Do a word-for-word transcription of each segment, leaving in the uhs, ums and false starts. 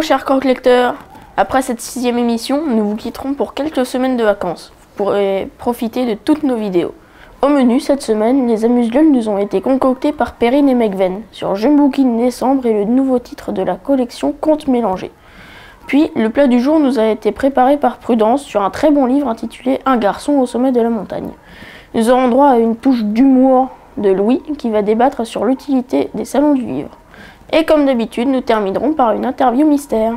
chers corps lecteurs, après cette sixième émission, nous vous quitterons pour quelques semaines de vacances. Vous pourrez profiter de toutes nos vidéos. Au menu cette semaine, les amuse-gueules nous ont été concoctés par Perrine et Megven sur Jeune Booking décembre et le nouveau titre de la collection Contes mélangés. Puis, le plat du jour nous a été préparé par Prudence sur un très bon livre intitulé Un garçon au sommet de la montagne. Nous aurons droit à une touche d'humour de Louis qui va débattre sur l'utilité des salons du livre. Et comme d'habitude, nous terminerons par une interview mystère.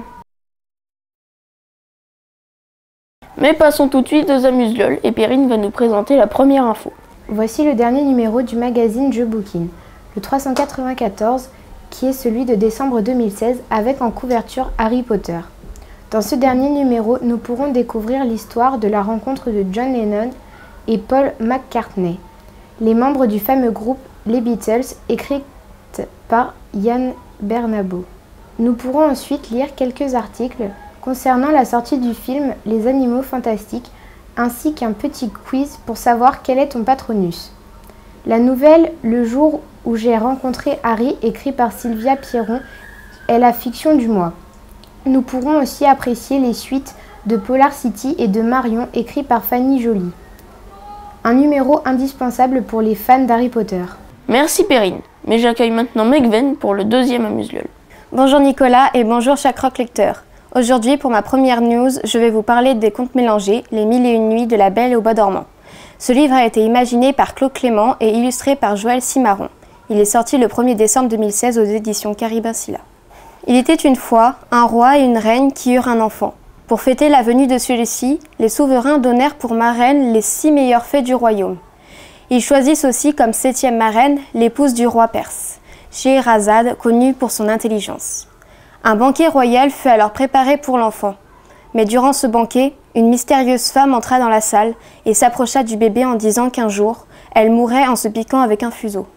Mais passons tout de suite aux amuse-gueules et Perrine va nous présenter la première info. Voici le dernier numéro du magazine Jeux Booking, le trois cent quatre-vingt-quatorze, qui est celui de décembre deux mille seize avec en couverture Harry Potter. Dans ce dernier numéro, nous pourrons découvrir l'histoire de la rencontre de John Lennon et Paul McCartney, les membres du fameux groupe Les Beatles, écrite par Ian Bernabo. Nous pourrons ensuite lire quelques articles concernant la sortie du film Les Animaux Fantastiques, ainsi qu'un petit quiz pour savoir quel est ton patronus. La nouvelle Le jour où j'ai rencontré Harry, écrit par Sylvia Pierron, est la fiction du mois. Nous pourrons aussi apprécier les suites de Polar City et de Marion, écrit par Fanny Joly. Un numéro indispensable pour les fans d'Harry Potter. Merci Perrine, mais j'accueille maintenant Megven pour le deuxième amuse-gueule. Bonjour Nicolas et bonjour chaque rock lecteur. Aujourd'hui, pour ma première news, je vais vous parler des Contes mélangés, les mille et une nuits de la Belle au bois dormant. Ce livre a été imaginé par Claude Clément et illustré par Joël Cimarron. Il est sorti le premier décembre deux mille seize aux éditions Caribin-Silla. Il était une fois un roi et une reine qui eurent un enfant. Pour fêter la venue de celui-ci, les souverains donnèrent pour marraine les six meilleures fées du royaume. Ils choisissent aussi comme septième marraine l'épouse du roi perse, Scheherazade, connue pour son intelligence. Un banquet royal fut alors préparé pour l'enfant. Mais durant ce banquet, une mystérieuse femme entra dans la salle et s'approcha du bébé en disant qu'un jour, elle mourrait en se piquant avec un fuseau.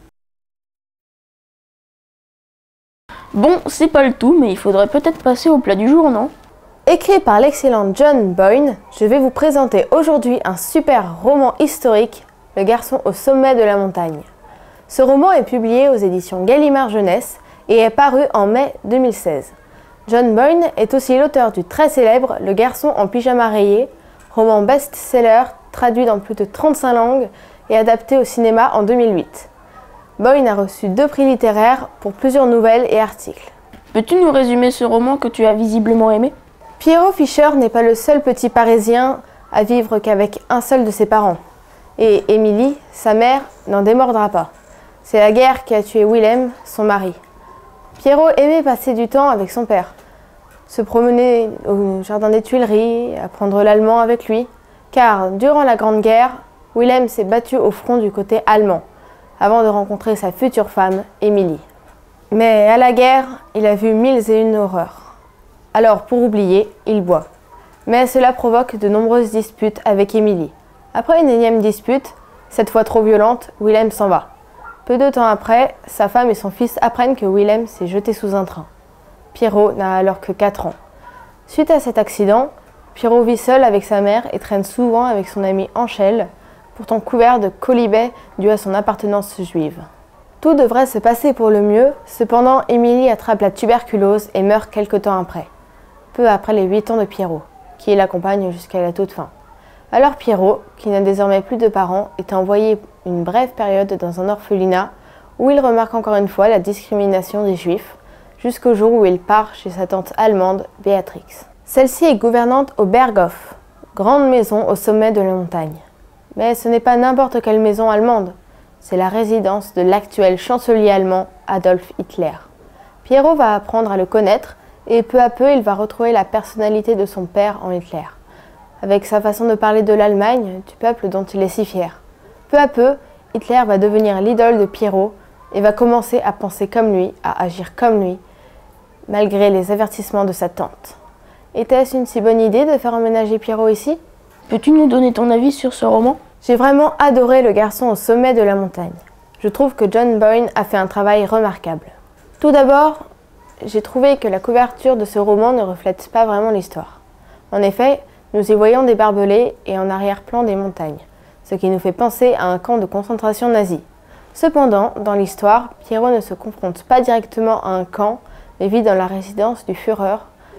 Bon, c'est pas le tout, mais il faudrait peut-être passer au plat du jour, non? Écrit par l'excellent John Boyne, je vais vous présenter aujourd'hui un super roman historique, Le garçon au sommet de la montagne. Ce roman est publié aux éditions Gallimard Jeunesse et est paru en mai deux mille seize. John Boyne est aussi l'auteur du très célèbre Le garçon en pyjama rayé, roman best-seller traduit dans plus de trente-cinq langues et adapté au cinéma en deux mille huit. Boyne a reçu deux prix littéraires pour plusieurs nouvelles et articles. Peux-tu nous résumer ce roman que tu as visiblement aimé? Pierrot Fischer n'est pas le seul petit Parisien à vivre qu'avec un seul de ses parents. Et Émilie, sa mère, n'en démordra pas. C'est la guerre qui a tué Willem, son mari. Pierrot aimait passer du temps avec son père, se promener au jardin des Tuileries, apprendre l'allemand avec lui, car durant la Grande Guerre, Willem s'est battu au front du côté allemand, avant de rencontrer sa future femme, Émilie. Mais à la guerre, il a vu mille et une horreurs. Alors, pour oublier, il boit. Mais cela provoque de nombreuses disputes avec Émilie. Après une énième dispute, cette fois trop violente, Willem s'en va. Peu de temps après, sa femme et son fils apprennent que Willem s'est jeté sous un train. Pierrot n'a alors que quatre ans. Suite à cet accident, Pierrot vit seul avec sa mère et traîne souvent avec son ami Anchel, pourtant couvert de colibets dû à son appartenance juive. Tout devrait se passer pour le mieux, cependant Émilie attrape la tuberculose et meurt quelque temps après, peu après les huit ans de Pierrot, qui l'accompagne jusqu'à la toute fin. Alors Pierrot, qui n'a désormais plus de parents, est envoyé une brève période dans un orphelinat où il remarque encore une fois la discrimination des Juifs, jusqu'au jour où il part chez sa tante allemande, Béatrix. Celle-ci est gouvernante au Berghof, grande maison au sommet de la montagne. Mais ce n'est pas n'importe quelle maison allemande, c'est la résidence de l'actuel chancelier allemand Adolf Hitler. Pierrot va apprendre à le connaître et peu à peu il va retrouver la personnalité de son père en Hitler, avec sa façon de parler de l'Allemagne, du peuple dont il est si fier. Peu à peu, Hitler va devenir l'idole de Pierrot et va commencer à penser comme lui, à agir comme lui, malgré les avertissements de sa tante. Était-ce une si bonne idée de faire emménager Pierrot ici? Peux-tu nous donner ton avis sur ce roman? J'ai vraiment adoré Le garçon au sommet de la montagne. Je trouve que John Boyne a fait un travail remarquable. Tout d'abord, j'ai trouvé que la couverture de ce roman ne reflète pas vraiment l'histoire. En effet, nous y voyons des barbelés et en arrière-plan des montagnes, ce qui nous fait penser à un camp de concentration nazi. Cependant, dans l'histoire, Pierrot ne se confronte pas directement à un camp, mais vit dans la résidence du Führer,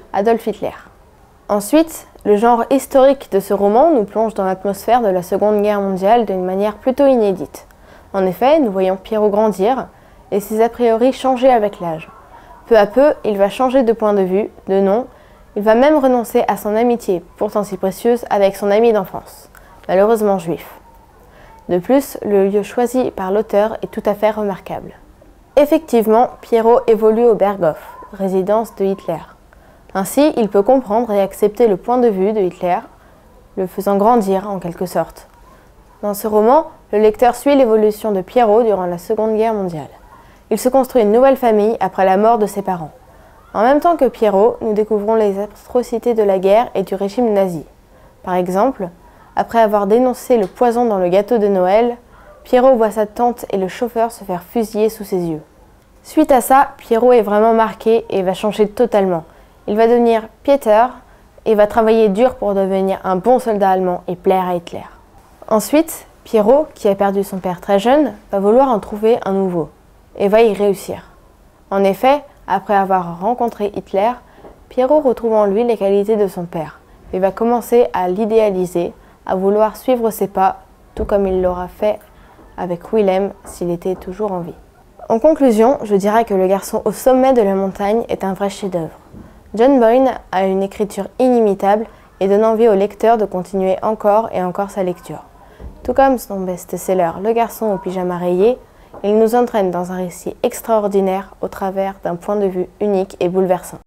Adolf Hitler. Ensuite, le genre historique de ce roman nous plonge dans l'atmosphère de la Seconde Guerre mondiale d'une manière plutôt inédite. En effet, nous voyons Pierrot grandir et ses a priori changer avec l'âge. Peu à peu, il va changer de point de vue, de nom, il va même renoncer à son amitié, pourtant si précieuse, avec son ami d'enfance, malheureusement juif. De plus, le lieu choisi par l'auteur est tout à fait remarquable. Effectivement, Pierrot évolue au Berghof, résidence de Hitler. Ainsi, il peut comprendre et accepter le point de vue de Hitler, le faisant grandir en quelque sorte. Dans ce roman, le lecteur suit l'évolution de Pierrot durant la Seconde Guerre mondiale. Il se construit une nouvelle famille après la mort de ses parents. En même temps que Pierrot, nous découvrons les atrocités de la guerre et du régime nazi. Par exemple, après avoir dénoncé le poison dans le gâteau de Noël, Pierrot voit sa tante et le chauffeur se faire fusiller sous ses yeux. Suite à ça, Pierrot est vraiment marqué et va changer totalement. Il va devenir piéteur et va travailler dur pour devenir un bon soldat allemand et plaire à Hitler. Ensuite, Pierrot, qui a perdu son père très jeune, va vouloir en trouver un nouveau et va y réussir. En effet, après avoir rencontré Hitler, Pierrot retrouve en lui les qualités de son père et va commencer à l'idéaliser, à vouloir suivre ses pas, tout comme il l'aura fait avec Willem s'il était toujours en vie. En conclusion, je dirais que Le garçon au sommet de la montagne est un vrai chef-d'œuvre. John Boyne a une écriture inimitable et donne envie au lecteur de continuer encore et encore sa lecture. Tout comme son best-seller Le garçon au pyjama rayé, il nous entraîne dans un récit extraordinaire au travers d'un point de vue unique et bouleversant.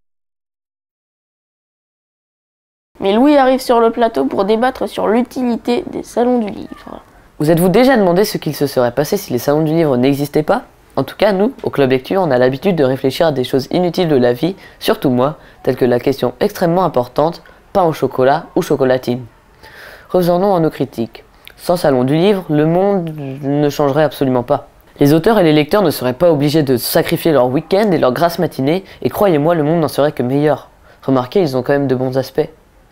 Mais Louis arrive sur le plateau pour débattre sur l'utilité des salons du livre. Vous êtes-vous déjà demandé ce qu'il se serait passé si les salons du livre n'existaient pas? En tout cas, nous, au Club Lecture, on a l'habitude de réfléchir à des choses inutiles de la vie, surtout moi, telles que la question extrêmement importante, pain au chocolat ou chocolatine. Revenons à nos critiques. Sans salon du livre, le monde ne changerait absolument pas. Les auteurs et les lecteurs ne seraient pas obligés de sacrifier leur week-end et leur grasse matinée, et croyez-moi, le monde n'en serait que meilleur. Remarquez, ils ont quand même de bons aspects.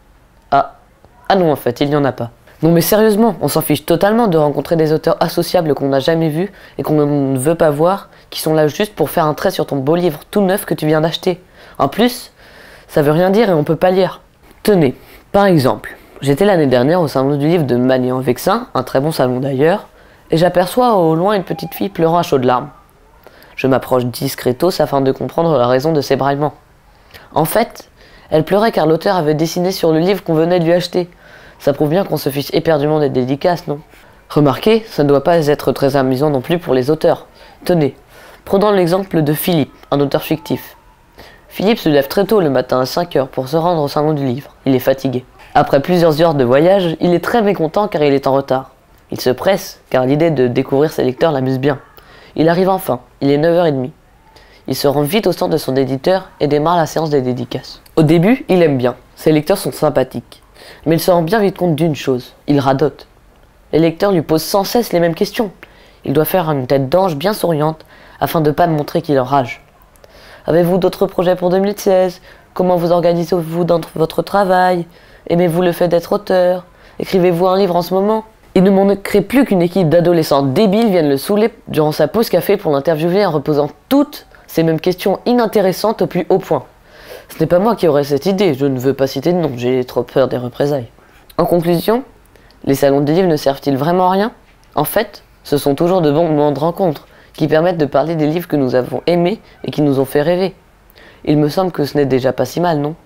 Ah, ah non, en fait, il n'y en a pas. Non mais sérieusement, on s'en fiche totalement de rencontrer des auteurs associables qu'on n'a jamais vus et qu'on ne veut pas voir, qui sont là juste pour faire un trait sur ton beau livre tout neuf que tu viens d'acheter. En plus, ça veut rien dire et on peut pas lire. Tenez, par exemple, j'étais l'année dernière au salon du livre de Magny-en-Vexin, un très bon salon d'ailleurs, et j'aperçois au loin une petite fille pleurant à chaudes larmes. Je m'approche discretos afin de comprendre la raison de ses braillements. En fait, elle pleurait car l'auteur avait dessiné sur le livre qu'on venait de lui acheter. Ça prouve bien qu'on se fiche éperdument des dédicaces, non? Remarquez, ça ne doit pas être très amusant non plus pour les auteurs. Tenez, prenons l'exemple de Philippe, un auteur fictif. Philippe se lève très tôt le matin à cinq heures pour se rendre au salon du livre. Il est fatigué. Après plusieurs heures de voyage, il est très mécontent car il est en retard. Il se presse car l'idée de découvrir ses lecteurs l'amuse bien. Il arrive enfin, il est neuf heures trente. Il se rend vite au stand de son éditeur et démarre la séance des dédicaces. Au début, il aime bien. Ses lecteurs sont sympathiques. Mais il se rend bien vite compte d'une chose, il radote. Les lecteurs lui posent sans cesse les mêmes questions. Il doit faire une tête d'ange bien souriante afin de ne pas montrer qu'il enrage. Avez-vous d'autres projets pour deux mille seize? Comment vous organisez-vous dans votre travail? Aimez-vous le fait d'être auteur? Écrivez-vous un livre en ce moment? Il ne manquerait plus qu'une équipe d'adolescents débiles vienne le saouler durant sa pause café pour l'interviewer en reposant toutes ces mêmes questions inintéressantes au plus haut point. Ce n'est pas moi qui aurais cette idée, je ne veux pas citer de nom, j'ai trop peur des représailles. En conclusion, les salons des livres ne servent-ils vraiment à rien? En fait, ce sont toujours de bons moments de rencontre, qui permettent de parler des livres que nous avons aimés et qui nous ont fait rêver. Il me semble que ce n'est déjà pas si mal, non?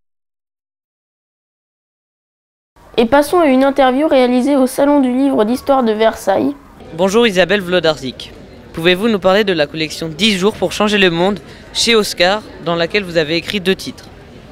Et passons à une interview réalisée au Salon du Livre d'Histoire de Versailles. Bonjour Isabelle Vlodarzik. Pouvez-vous nous parler de la collection dix jours pour changer le monde chez Oscar, dans laquelle vous avez écrit deux titres?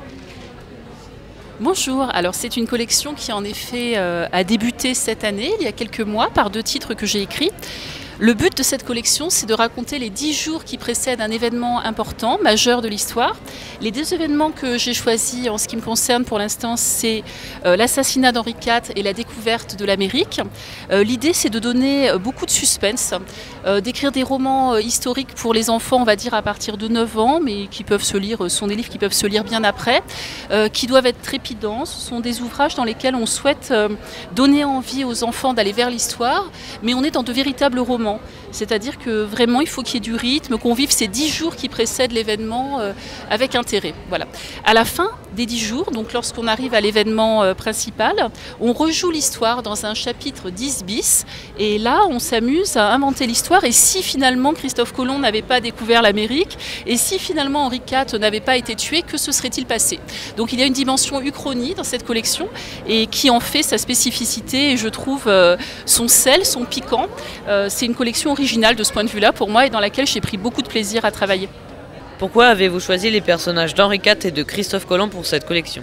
Bonjour, alors c'est une collection qui en effet euh, a débuté cette année, il y a quelques mois, par deux titres que j'ai écrits. Le but de cette collection, c'est de raconter les dix jours qui précèdent un événement important, majeur de l'histoire. Les deux événements que j'ai choisis en ce qui me concerne pour l'instant, c'est euh, l'assassinat d'Henri quatre et la découverte de l'Amérique. Euh, L'idée, c'est de donner beaucoup de suspense, euh, d'écrire des romans euh, historiques pour les enfants, on va dire à partir de neuf ans, mais qui peuvent se lire, ce sont des livres qui peuvent se lire bien après, euh, qui doivent être trépidants. Ce sont des ouvrages dans lesquels on souhaite euh, donner envie aux enfants d'aller vers l'histoire, mais on est dans de véritables romans. roman. C'est-à-dire que vraiment, il faut qu'il y ait du rythme, qu'on vive ces dix jours qui précèdent l'événement euh, avec intérêt. Voilà. À la fin des dix jours, donc lorsqu'on arrive à l'événement euh, principal, on rejoue l'histoire dans un chapitre dix bis. Et là, on s'amuse à inventer l'histoire. Et si finalement Christophe Colomb n'avait pas découvert l'Amérique, et si finalement Henri quatre n'avait pas été tué, que se serait-il passé? Donc il y a une dimension uchronie dans cette collection et qui en fait sa spécificité et je trouve euh, son sel, son piquant. Euh, c'est une collection originale de ce point de vue-là pour moi et dans laquelle j'ai pris beaucoup de plaisir à travailler. Pourquoi avez-vous choisi les personnages d'Henri quatre et de Christophe Colomb pour cette collection?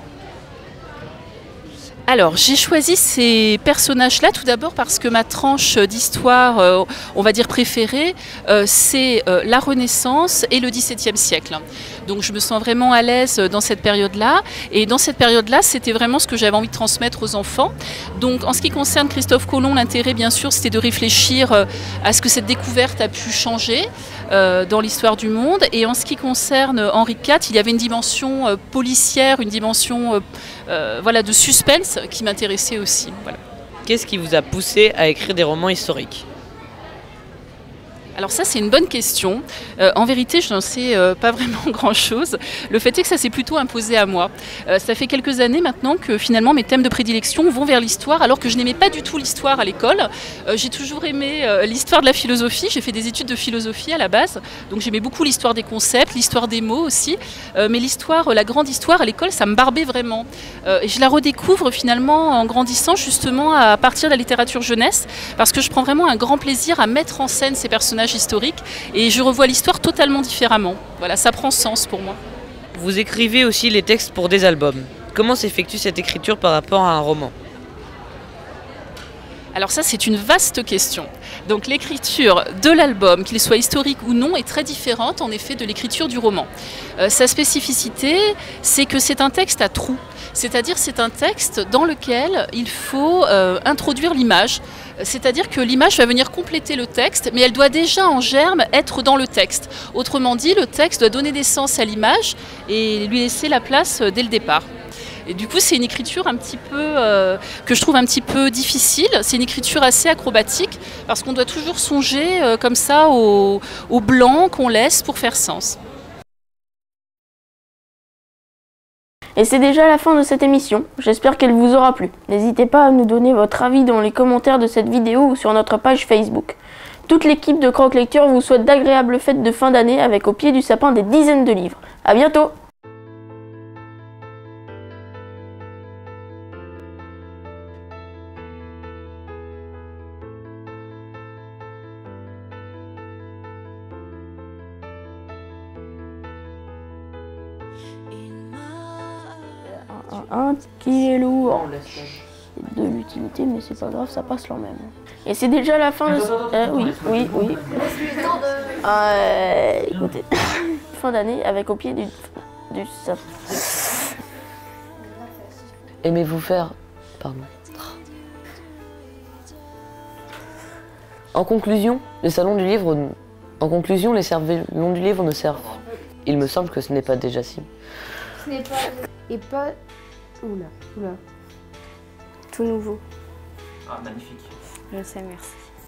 Alors, j'ai choisi ces personnages-là tout d'abord parce que ma tranche d'histoire, euh, on va dire préférée, euh, c'est euh, la Renaissance et le dix-septième siècle. Donc je me sens vraiment à l'aise dans cette période-là. Et dans cette période-là, c'était vraiment ce que j'avais envie de transmettre aux enfants. Donc en ce qui concerne Christophe Colomb, l'intérêt, bien sûr, c'était de réfléchir euh, à ce que cette découverte a pu changer euh, dans l'histoire du monde. Et en ce qui concerne Henri quatre, il y avait une dimension euh, policière, une dimension euh, euh, voilà, de suspense qui m'intéressait aussi. Voilà. Qu'est-ce qui vous a poussé à écrire des romans historiques? Alors ça, c'est une bonne question. Euh, en vérité, je n'en sais euh, pas vraiment grand-chose. Le fait est que ça s'est plutôt imposé à moi. Euh, ça fait quelques années maintenant que finalement mes thèmes de prédilection vont vers l'histoire, alors que je n'aimais pas du tout l'histoire à l'école. Euh, j'ai toujours aimé euh, l'histoire de la philosophie. J'ai fait des études de philosophie à la base, donc j'aimais beaucoup l'histoire des concepts, l'histoire des mots aussi. Euh, mais l'histoire, la grande histoire à l'école, ça me barbait vraiment. Euh, et je la redécouvre finalement en grandissant justement à partir de la littérature jeunesse, parce que je prends vraiment un grand plaisir à mettre en scène ces personnages historique et je revois l'histoire totalement différemment. Voilà, ça prend sens pour moi. Vous écrivez aussi les textes pour des albums. Comment s'effectue cette écriture par rapport à un roman? Alors ça, c'est une vaste question. Donc l'écriture de l'album, qu'il soit historique ou non, est très différente en effet de l'écriture du roman. Euh, sa spécificité, c'est que c'est un texte à trous. C'est-à-dire c'est un texte dans lequel il faut euh, introduire l'image. C'est-à-dire que l'image va venir compléter le texte, mais elle doit déjà en germe être dans le texte. Autrement dit, le texte doit donner naissance à l'image et lui laisser la place dès le départ. Et du coup, c'est une écriture un petit peu euh, que je trouve un petit peu difficile. C'est une écriture assez acrobatique parce qu'on doit toujours songer euh, comme ça au, au blanc qu'on laisse pour faire sens. Et c'est déjà la fin de cette émission, j'espère qu'elle vous aura plu. N'hésitez pas à nous donner votre avis dans les commentaires de cette vidéo ou sur notre page Facebook. Toute l'équipe de Croque Lecture vous souhaite d'agréables fêtes de fin d'année avec au pied du sapin des dizaines de livres. A bientôt! Un qui est lourd, de l'utilité, mais c'est pas grave, ça passe quand même. Et c'est déjà la fin de ce... Euh, oui, oui, oui. Euh, écoutez, fin d'année avec au pied du... du sapin. Aimez-vous faire... Pardon. En conclusion, les salons du livre... En conclusion, les salons du livre ne servent... Il me semble que ce n'est pas déjà si. Ce n'est pas... Et pas... Oula, oula. Tout nouveau. Ah, magnifique. Je sais, merci.